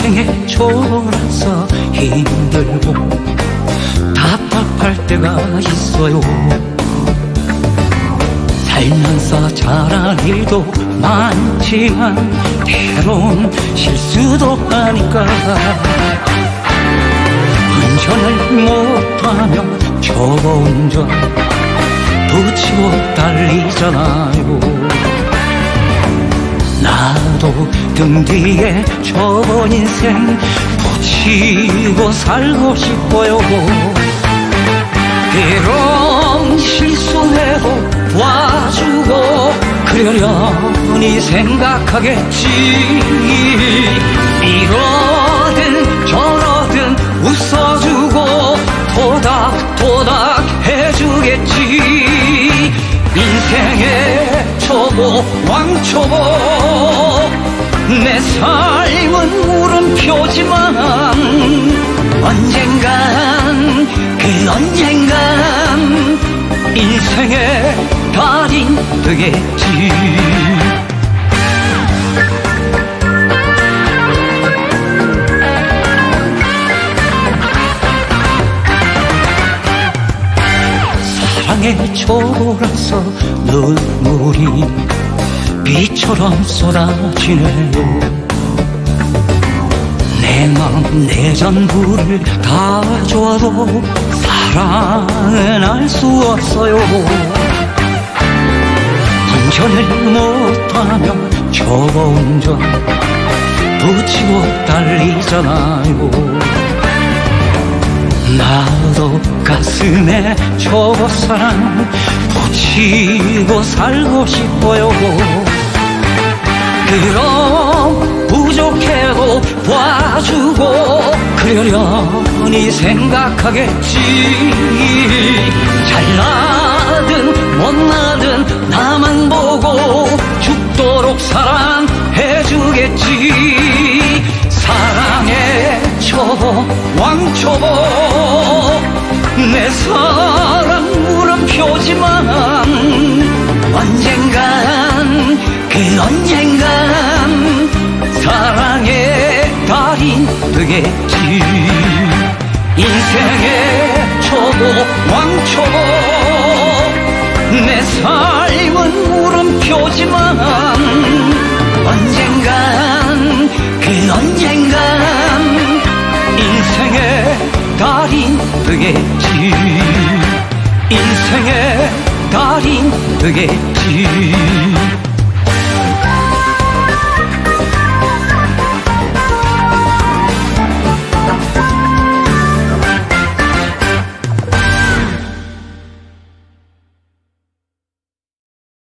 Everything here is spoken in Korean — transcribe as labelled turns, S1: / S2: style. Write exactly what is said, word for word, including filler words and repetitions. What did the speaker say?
S1: 인생의 초라서 힘들고 답답할 때가 있어요. 살면서 잘한 일도 많지만 때론 실수도 하니까 운전을 못하면 초보 전 붙이고 달리잖아요. 나도 등 뒤에 초보 인생 붙이고 살고 싶어요. 때론 실수해도 도와주고 그러려니 생각하겠지. 이러든 저러든 웃어주고 토닥토닥 해주겠지. 인생의 초보 왕초보 내 삶은 물음표지만 언젠간 그 언젠간 인생의 달인 되겠지. 사랑의 초라서 눈물이 비처럼 쏟아지네요. 내 마음 내 전부를 다 줘도 사랑은 알 수 없어요. 운전을 못하면 초보 운전 붙이고 달리잖아요. 나도 가슴에 초보 사랑 붙이고 살고 싶어요. 그럼 부족해도 봐주고 그러려니 생각하겠지. 잘나든 못나든 나만 보고 죽도록 사랑해주겠지. 사랑의 초보 왕초보 내 사랑 물음표지만 언젠간 그 언젠간 사랑의 달인 되겠지. 인생의 초보 왕초보 내 삶은 물음표지만 언젠간 그 언젠간 인생의 달인 되겠지. 인생의 달인 되겠지.